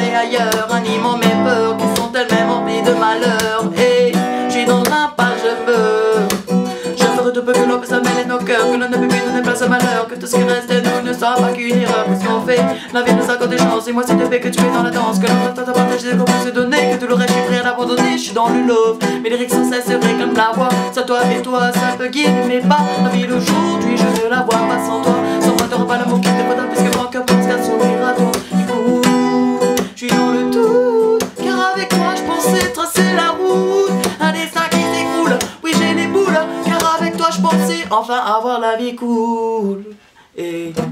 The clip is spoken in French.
et ailleurs, animant mes peurs qui sont elles-mêmes emplies de malheur. Et je suis dans l'impasse, je ferai tout peu que l'on puisse mêler nos cœurs, que l'on ne peut plus donner place au malheur, que tout ce qui reste de nous ne sera pas qu'une erreur. Puisqu'on fait la vie nous accorde des chances, et moi c'est de fait que tu es dans la danse, que l'on va partager des qu'on se donner, que tout le reste je suis prêt à l'abandonner. Je suis dans le love, mes lyrics sans cesse réclament la voix. Ça toi et toi, ça peut guider mes pas. La vie d'aujourd'hui, je ne la vois pas sans toi. Sans moi t'auras pas l'amour qui te faudra, puisque mon cœur pense qu'à s'ouvrir à toi. Du coup, je suis dans le doute, car avec toi je pensais tracer la route. Un destin qui s'écroule, oui j'ai les boules, car avec toi je pensais enfin avoir la vie cool. Et